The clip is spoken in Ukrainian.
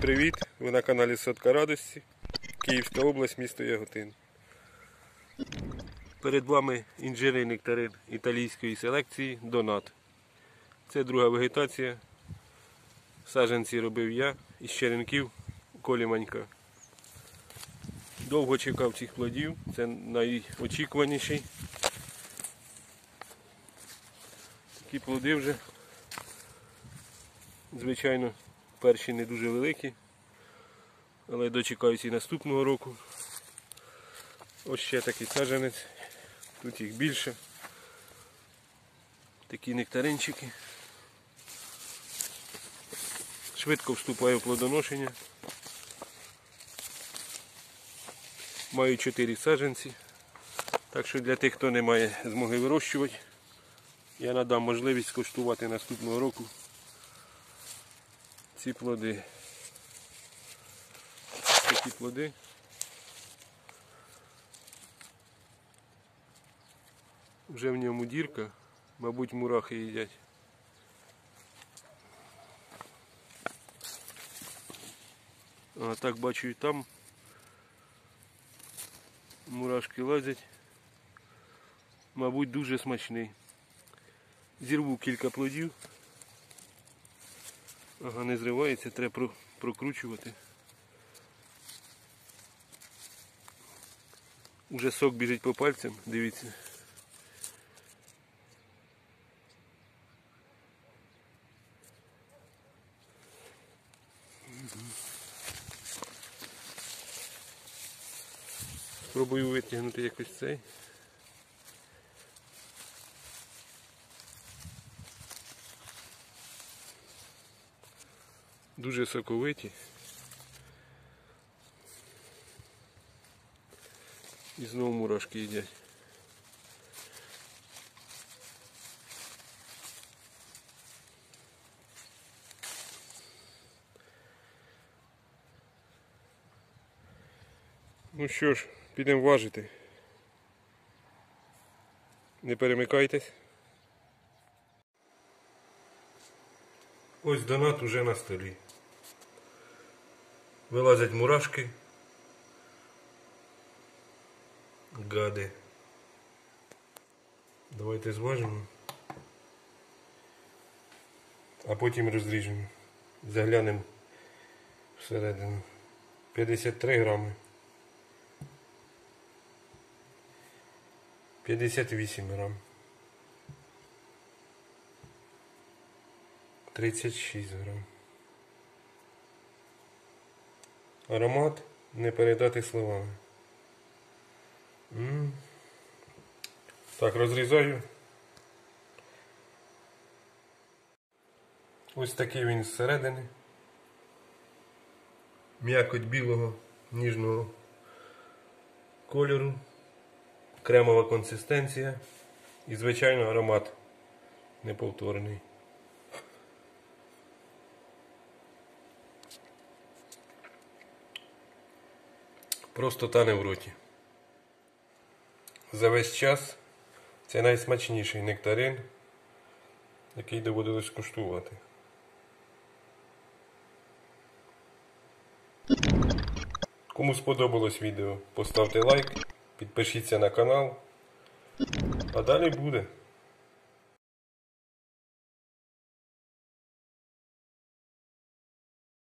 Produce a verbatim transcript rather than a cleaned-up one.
привіт! Ви на каналі Сотка Радості, Київська область, місто Яготин. Перед вами інжирний нектарин італійської селекції Донат. Це друга вегетація. Саджанці робив я із черенків Колі Манька. Довго чекав цих плодів, це найочікуваніший. Такі плоди вже, звичайно, перші не дуже великі, але дочекаюся і наступного року. Ось ще такий саджанець, тут їх більше. Такі нектаринчики. Швидко вступаю в плодоношення. Маю чотири саджанці, так що для тих, хто не має змоги вирощувати, я надам можливість скуштувати наступного року ці плоди. Такі плоди. Вже в ньому дірка, мабуть, мурахи їдять. А так бачу і там мурашки лазять. Мабуть, дуже смачний. Зірву кілька плодів. Ага, не зривається, треба прокручувати. Уже сок біжить по пальцям, дивіться. Спробую витягнути якось цей. Дуже соковиті. І знову мурашки їдять. Ну що ж, підемо важити. Не перемикайтесь. Ось донат уже на столі. Вилазять мурашки. Гади. Давайте зважимо. А потім розріжемо. Заглянемо всередину. п'ятдесят три грами. п'ятдесят вісім грам. тридцять шість грам. Аромат не передати словами. М-м. Так, розрізаю. Ось такий він зсередини. М'якоть білого, ніжного кольору. Кремова консистенція і, звичайно, аромат неповторний. Просто тане в роті. За весь час це найсмачніший нектарин, який доводилось куштувати. Кому сподобалось відео, поставте лайк, підпишіться на канал, а далі буде.